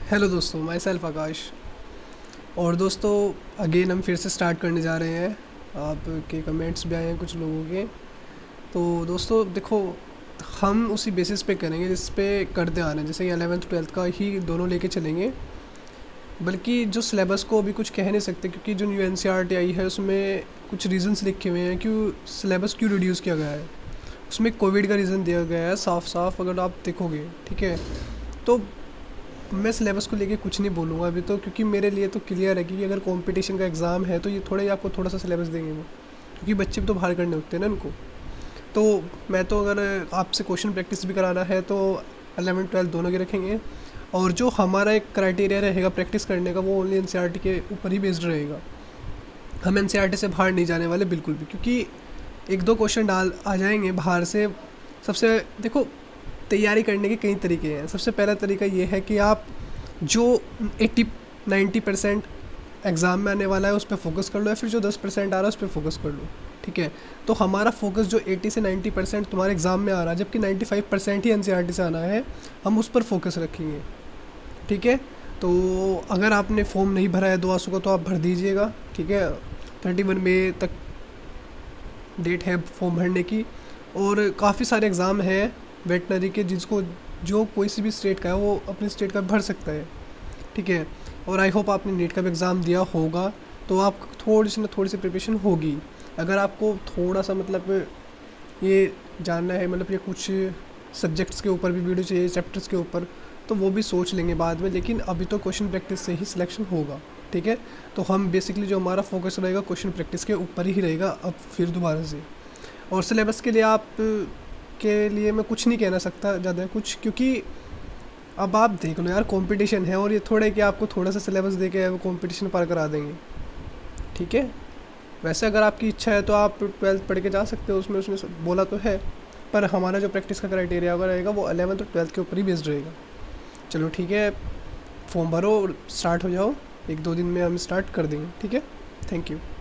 Hello दोस्तों, my self आकाश। और दोस्तों, अगेन हम फिर से स्टार्ट करने जा रहे हैं। आपके कमेंट्स भी आए हैं कुछ लोगों के। तो दोस्तों देखो, हम उसी बेसिस पे करेंगे जिस पे करते आ रहे हैं, जैसे कि 11th 12th का ही दोनों लेके चलेंगे। बल्कि जो सिलेबस को अभी कुछ कह नहीं सकते, क्योंकि जो न्यू एनसीईआरटी आई है उसमें कुछ रीजंस लिखे हुए हैं क्यों सिलेबस क्यों रिड्यूस किया गया है। उसमें कोविड का रीज़न दिया गया है साफ साफ, अगर आप देखोगे। ठीक है, तो मैं सिलेबस को लेके कुछ नहीं बोलूँगा अभी तो, क्योंकि मेरे लिए तो क्लियर है कि अगर कंपटीशन का एग्ज़ाम है तो ये थोड़ा ही आपको थोड़ा सा सिलेबस देंगे वो, क्योंकि बच्चे भी तो बाहर करने होते हैं ना उनको। तो मैं तो अगर आपसे क्वेश्चन प्रैक्टिस भी कराना है तो 11 12 दोनों के रखेंगे। और जो हमारा एक क्राइटेरिया रहेगा प्रैक्टिस करने का, वो ओनली एनसीईआरटी के ऊपर ही बेस्ड रहेगा। हम एनसीईआरटी से बाहर नहीं जाने वाले बिल्कुल भी, क्योंकि एक दो क्वेश्चन डाल आ जाएंगे बाहर से। सबसे देखो, तैयारी करने के कई तरीके हैं। सबसे पहला तरीका ये है कि आप जो 80-90% एग्ज़ाम में आने वाला है उस पर फोकस कर लो, या फिर जो 10% आ रहा है उस पर फोकस कर लो। ठीक है, तो हमारा फोकस जो 80 से 90% तुम्हारे एग्ज़ाम में आ रहा है, जबकि 95% ही एनसीईआरटी से आना है, हम उस पर फोकस रखेंगे। ठीक है, तो अगर आपने फॉर्म नहीं भरा है 2 आंसू का तो आप भर दीजिएगा। ठीक है, 31 मई तक डेट है फॉर्म भरने की। और काफ़ी सारे एग्ज़ाम हैं वेटनरी के, जिसको जो कोई सी भी स्टेट का है वो अपने स्टेट का भर सकता है। ठीक है, और आई होप आपने नीट का भी एग्ज़ाम दिया होगा, तो आप थोड़ी सी प्रिपरेशन होगी। अगर आपको थोड़ा सा मतलब ये जानना है, मतलब ये कुछ सब्जेक्ट्स के ऊपर भी वीडियो चाहिए, चैप्टर्स के ऊपर, तो वो भी सोच लेंगे बाद में, लेकिन अभी तो क्वेश्चन प्रैक्टिस से ही सिलेक्शन होगा। ठीक है, तो हम बेसिकली जो हमारा फोकस रहेगा क्वेश्चन प्रैक्टिस के ऊपर ही रहेगा अब फिर दोबारा से। और सिलेबस के लिए आप के लिए मैं कुछ नहीं कहना सकता ज़्यादा कुछ, क्योंकि अब आप देख लो यार, कंपटीशन है, और ये थोड़ा है कि आपको थोड़ा सा सिलेबस दे के वो कंपटीशन पार करा देंगे। ठीक है, वैसे अगर आपकी इच्छा है तो आप 12th पढ़ के जा सकते हो, उसमें उसने बोला तो है, पर हमारा जो प्रैक्टिस का क्राइटेरिया रहेगा वो 11th और 12th के ऊपर ही बेस्ड रहेगा। चलो ठीक है, फॉर्म भरो और स्टार्ट हो जाओ। 1-2 दिन में हम स्टार्ट कर देंगे। ठीक है, थैंक यू।